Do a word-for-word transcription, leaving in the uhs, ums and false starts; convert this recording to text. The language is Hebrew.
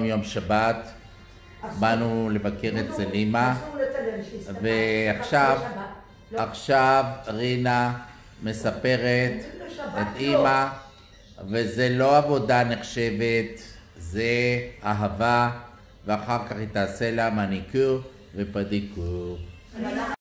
יום שבת, באנו לבקר אצל אמא, ועכשיו עכשיו רינה מספרת את אמא, וזה לא עבודה נחשבת, זה אהבה, ואחר כך היא תעשה לה מניקור ופדיקור.